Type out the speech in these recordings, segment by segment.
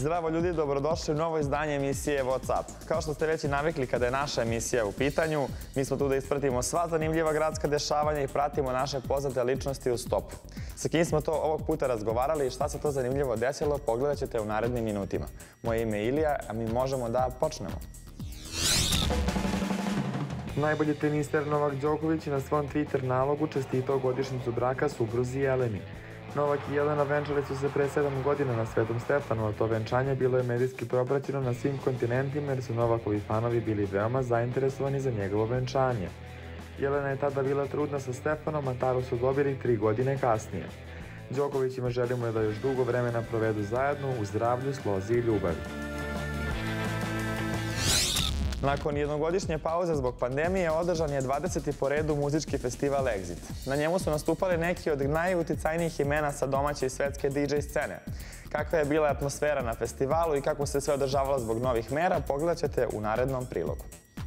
Zdravo ljudi, dobrodošli u novo izdanje emisije What's Up. Kao što ste već i navikli kada je naša emisija u pitanju, mi smo tu da ispratimo sva zanimljiva gradska dešavanja i pratimo naše poznate ličnosti u stopu. Sa kim smo to ovog puta razgovarali i šta se to zanimljivo desilo, pogledat ćete u narednim minutima. Moje ime je Ilija, a mi možemo da počnemo. Najbolji teniser Novak Đoković na svom Twitter nalogu čestitao godišnjicu braka supruzi Jeleni. Novak i Jelena venčali su se pre 7 godina na Svetom Stefanu, a to venčanje bilo je medijski propraćeno na svim kontinentima jer su Novakovi fanovi bili veoma zainteresovani za njegovo venčanje. Jelena je tada bila trudna sa Stefanom, a Taru su dobili 3 godine kasnije. Đokovićima želimo da još dugo vremena provedu zajedno u zdravlju, slozi i ljubavi. Nakon jednogodišnje pauze zbog pandemije održan je 20. po redu muzički festival Exit. Na njemu su nastupali neki od najuticajnijih imena sa domaće i svetske DJ scene. Kakva je bila atmosfera na festivalu i kako se sve održavalo zbog novih mera, pogledat ćete u narednom prilogu.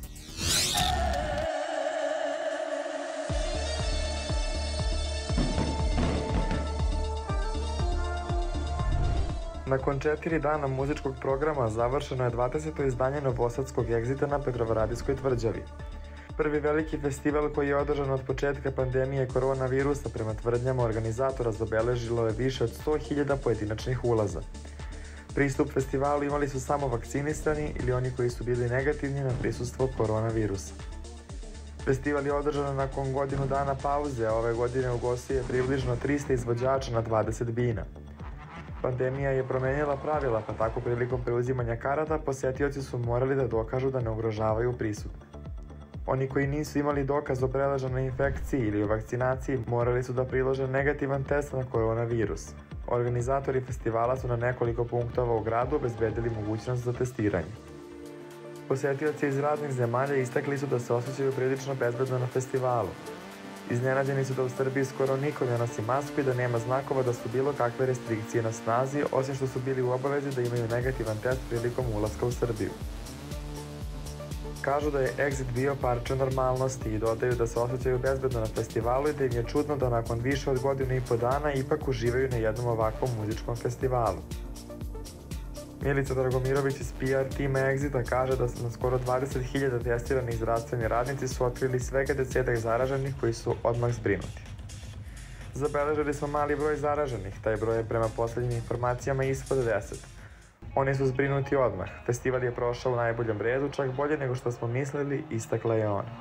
Nakon 4 dana muzičkog programa završeno je 20. izdanje novosadskog Exita na Petrovaradinskoj tvrđavi. Prvi veliki festival koji je održan od početka pandemije koronavirusa prema tvrdnjama organizatora zabeležilo je više od 100.000 pojedinačnih ulaza. Pristup festivalu imali su samo vakcinisani ili oni koji su bili negativni na prisustvo koronavirusa. Festival je održan nakon godinu dana pauze, a ove godine ugostio je približno 300 izvođača na 20 bina. Pandemija je promenila pravila, pa tako prilikom preuzimanja karata posetioci su morali da dokažu da ne ugrožavaju prisutne. Oni koji nisu imali dokaz o preleženoj infekciji ili o vakcinaciji morali su da prilože negativan test na koronavirus. Organizatori festivala su na nekoliko punktova u gradu obezbedili mogućnost za testiranje. Posetioci iz raznih zemalja istakli su da se osjećaju prilično bezbedno na festivalu. Iznenađeni su da u Srbiji skoro niko ne nosi masku i da nema znakova da su bilo kakve restrikcije na snazi, osim što su bili u obavezi da imaju negativan test prilikom ulaska u Srbiju. Kažu da je Exit bio parče normalnosti i dodaju da se osjećaju bezbedno na festivalu i da im je čudno da nakon više od godinu i po dana ipak uživaju na jednom ovakvom muzičkom festivalu. Milica Dragomirović iz PR tima Exita kaže da su na skoro 20.000 testirani zdravstveni radnici su otkrili svega 10 zaraženih koji su odmah zbrinuti. Zabeležili smo mali broj zaraženih, taj broj je prema poslednjim informacijama ispod 10. Oni su zbrinuti odmah. Festival je prošao u najboljem redu, čak bolje nego što smo mislili, istakla je ona.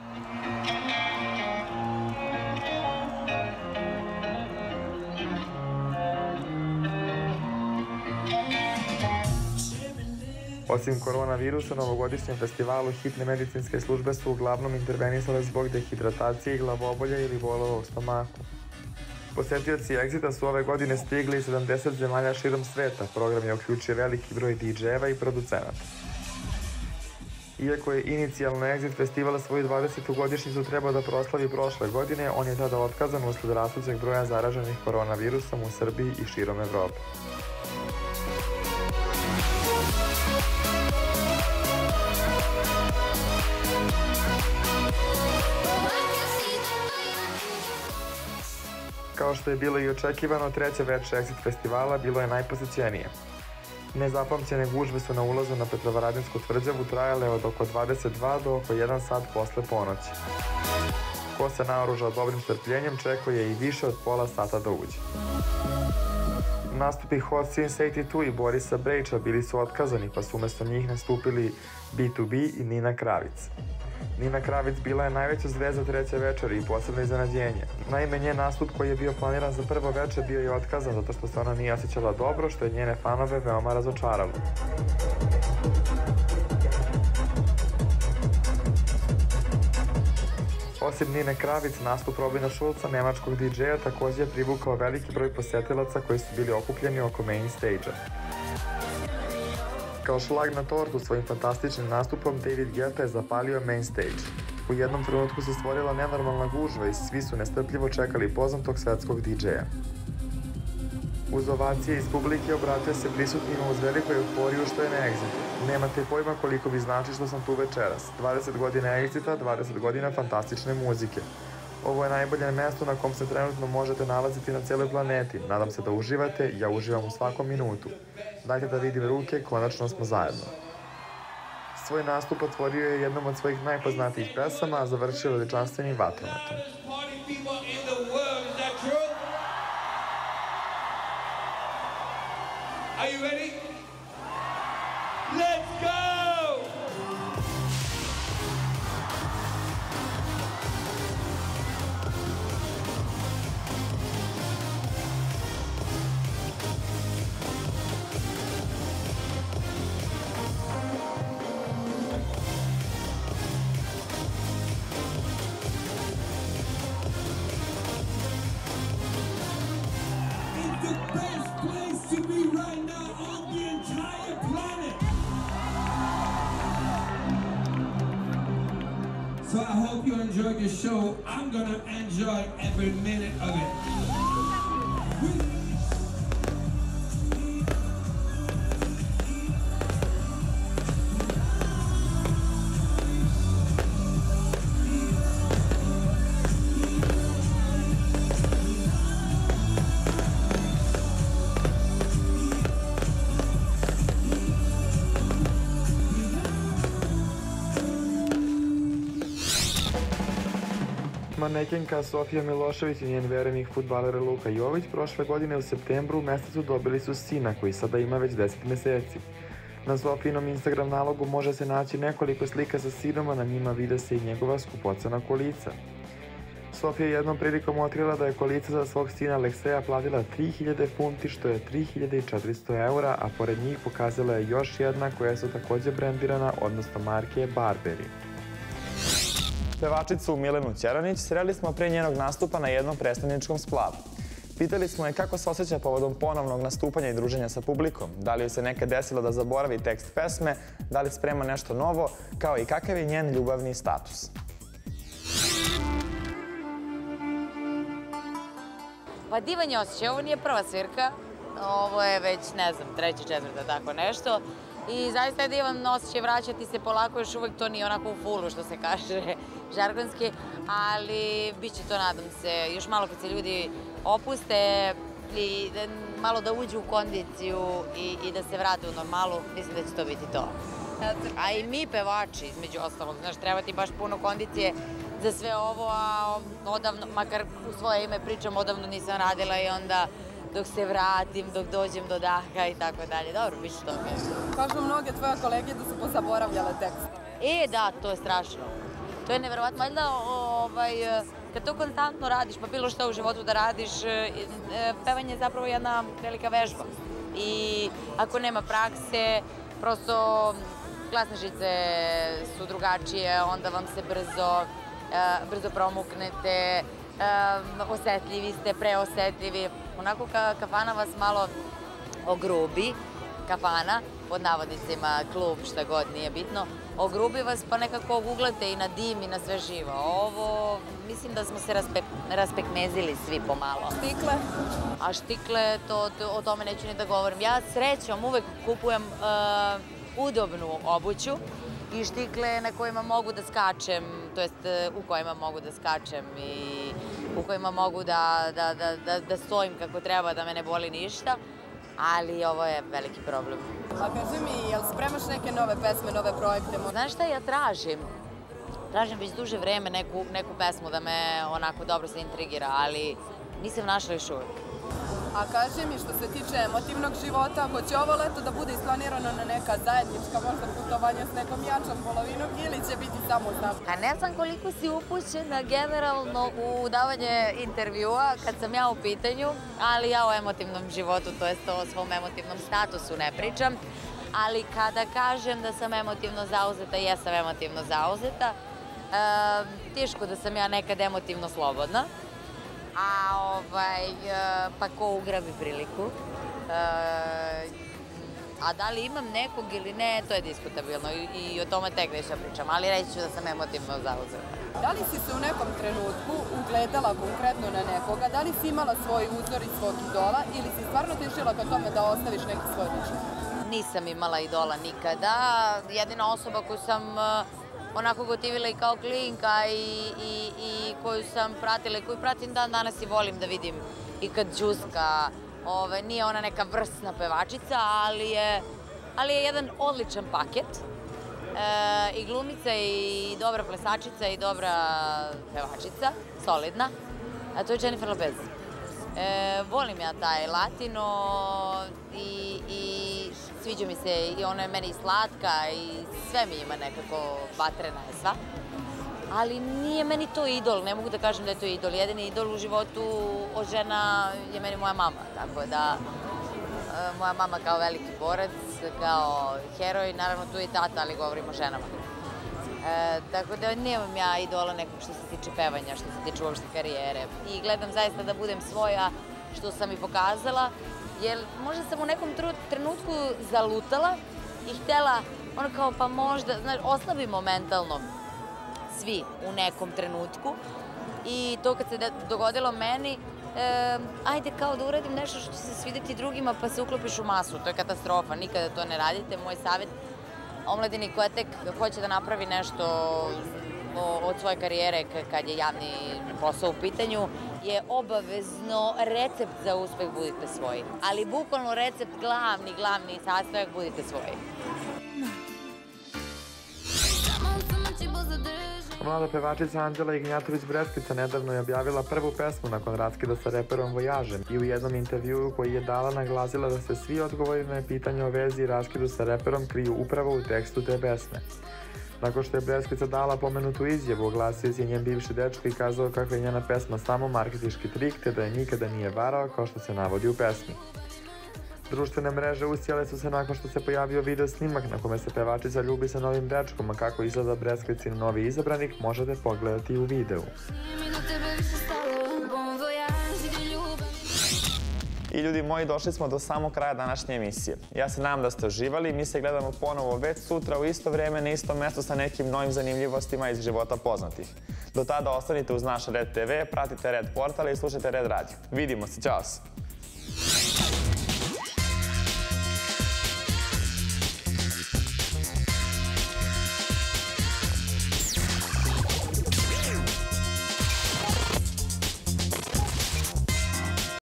Osim koronavirusa, na ovogodišnjem festivalu hitne medicinske službe su uglavnom intervenisale zbog dehidratacije i glavobolja ili bolova u stomaku. Posetioci Exita su ove godine stigli iz 70 zemalja širom sveta. Program je uključio veliki broj DJ-eva i producenata. Iako je inicijalno Exit festival svoju 20. godišnjicu trebao da proslavi prošle godine, on je tada otkazan usled rastućeg broja zaraženih koronavirusom u Srbiji i širom Evrope. Kao što je bilo i očekivano, treće veče Exit festivala bilo je najposećenije. Nezapamćene gužve su na ulazu na Petrovaradinsku tvrđavu trajale od oko 22 do oko 1 sat posle ponoći. Ko se naoružao dobrim strpljenjem čekao je i više od pola sata da uđe. Nastupi Hot Since 82 i Borisa Brejča bili su otkazani, pa su umesto njih nastupili B2B i Nina Kravic. Nina Kravic bila je najveća zvezda treće večeri i posebno iznenađenje. Naime, njen nastup koji je bio planiran za prvo veče bio je otkazan zato što se ona nije osjećala dobro, što je njene fanove veoma razočaralo. Osim Nine Kravic, nastup Robina Schulza, nemačkog DJ-a, takođe je privukao veliki broj posetilaca koji su bili okupljeni oko main stage-a. Kao šlag na tortu svojim fantastičnim nastupom, David Guetta je zapalio main stage. U jednom trenutku se stvorila nenormalna gužva i svi su nestrpljivo čekali poznatog svetskog DJ-a. Uz ovacije iz publike obratio se prisutnima uz veliku euforiju što je na Exitu. Nemate pojma koliko vi znači što sam tu večeras. 20 godina Exita, 20 godina fantastične muzike. Ovo je najbolje mesto na kom se trenutno možete nalaziti na cijeloj planeti. Nadam se da uživate, ja uživam u svakom minutu. Dajte da vidim ruke, konačno smo zajedno. Svoj nastup otvorio je jednom od svojih najpoznatijih pesama, a završio veličanstvenim vatrometom. Are you ready? Let's go! It's the best place to be right now on the entire planet. So I hope you enjoyed the show. I'm gonna enjoy every minute of it. Manekenka Sofija Milošević i njen verenik fudbaler Luka Jović prošle godine u septembru u mesecu dobili su sina koji sada ima već 10 meseci. Na Sofijinom Instagram nalogu može se naći nekoliko slika sa sinom, a na njima vide se i njegova skupocana kolica. Sofija je jednom prilikom otkrila da je kolica za svog sina Alekseja platila 3000 funti, što je 3400 eura, a pored njih pokazala je još jedna koja su takođe brendirana, odnosno marke Barberi. Pevačicu Milenu Ćeranić sreli smo pre njenog nastupa na jednom predstavničkom splavu. Pitali smo je kako se osjeća povodom ponovnog nastupanja i druženja sa publikom, da li joj se nekad desilo da zaboravi tekst pesme, da li sprema nešto novo, kao i kakav je njen ljubavni status. Pa divan je osjećaj, ovo nije prva svirka, ovo je već, ne znam, treća, četvrta, tako nešto. I zaista je divan osjećaj vraćati se polako, još uvek to nije onako u fullu, što se kaže žargonski, ali bit će to, nadam se, još malo kad se ljudi opuste i malo da uđu u kondiciju i da se vrate u normalu, mislim da će to biti to. A i mi pevači, između ostalog, znaš, treba ti baš puno kondicije za sve ovo, a odavno, makar u svoje ime pričam, odavno nisam radila i onda dok se vratim, dok dođem do daha i tako dalje. Dobro, bit će to okej. Kažu mnoge tvoje kolege da su pozaboravljale tekst. Da, to je strašno. To je neverovatno. Valjda, kad to konstantno radiš, pa bilo što u životu da radiš, pevanje je zapravo jedna velika vežba. I ako nema prakse, prosto glasne žice su drugačije, onda vam se brzo promuknete, osetljivi ste, preosetljivi. Onako kafana vas malo ogrubi, kafana, pod navodnicima, klub, šta god, nije bitno, ogrubi vas pa nekako guglate i na dim i na sve živo. Ovo, mislim da smo se raspekmezili svi pomalo. Štikle? A štikle, o tome neću ni da govorim. Ja srećom uvek kupujem udobnu obuću i štikle na kojima mogu da skačem, to jest u kojima mogu da skačem i u kojima mogu da stojim kako treba, da me ne boli ništa, ali ovo je veliki problem. A kaži mi, jel spremaš neke nove pesme, nove projekte? Znaš šta ja tražim? Tražim već duže vreme neku pesmu da me onako dobro se intrigira, ali nisam našla još uvek. A kaži mi, što se tiče emotivnog života, hoće ovo leto da bude isplanirano na neka zajednička možda putovanja s nekom jačom polovinom ili će biti samo znam? Pa ne znam koliko si upućena generalno u davanje intervjua kad sam ja u pitanju, ali ja o emotivnom životu, to jest o svom emotivnom statusu ne pričam. Ali kada kažem da sam emotivno zauzeta, jesam emotivno zauzeta. Teško da sam ja nekad emotivno slobodna. Pa ko ugrabi priliku. A da li imam nekog ili ne, to je diskutabilno i o tome tek nešto pričam, ali reći ću da sam emotivno zauzeta. Da li si se u nekom trenutku ugledala konkretno na nekoga, da li si imala svoj uzor i svog idola ili si stvarno težila ka tome da ostaviš neki svoj lični? Nisam imala idola nikada. Jedina osoba koju sam onako gotivila i kao klinka i koju sam pratila i koju pratim dan danas i volim da vidim i kad džuska. Nije ona neka vrsna pevačica, ali je jedan odličan paket. I glumica i dobra plesačica i dobra pevačica, solidna. A to je Jennifer Lopez. Volim ja taj latino i sviđa mi se i ona je meni i slatka i sve mi ima nekako vatrena je sva. Ali nije meni to idol, ne mogu da kažem da je to idol. Jedini idol u životu od žena je meni moja mama, tako da moja mama kao veliki borac, kao heroj, naravno tu je i tata, ali govorim o ženama. Tako da nemam ja idola nekog što se tiče pevanja, što se tiče uopšte karijere. I gledam zaista da budem svoja, što sam i pokazala, jer možda sam u nekom trenutku zalutala i htela, ono kao pa možda, znaš, oslabimo mentalno svi u nekom trenutku. I to kad se dogodilo meni, ajde kao da uradim nešto što će se svideti drugima pa se uklopiš u masu. To je katastrofa, nikada to ne radite. Moj savjet omladini koja tek hoće da napravi nešto od svoje karijere kad je javni posao u pitanju je obavezno recept za uspeh budite svoji. Ali bukvalno recept glavni sastojak budite svoji. Mlada pevačica Anđela Ignjatović-Breskvica nedavno je objavila prvu pesmu nakon raskida sa reperom Vojažem i u jednom intervjuu koji je dala naglasila da se svi odgovori na pitanje o vezi i raskidu sa reperom kriju upravo u tekstu te pesme. Nakon što je Breskvica dala pomenutu izjavu, oglasio se njen bivši dečko i kazao kako je njena pesma samo marketinški trik te da je nikada nije varao kao što se navodi u pesmi. Društvene mreže usijale su se nakon što se pojavio video snimak na kome se pevačica ljubi sa novim dečkom, a kako izgleda Breskvicin novi izabranik možete pogledati u videu. I ljudi moji, došli smo do samog kraja današnje emisije. Ja se nadam da ste uživali, mi se gledamo ponovo već sutra u isto vreme na istom mestu sa nekim novim zanimljivostima iz života poznatih. Do tada ostanite uz naš Red TV, pratite Red portal i slušajte Red radio. Vidimo se, čao se!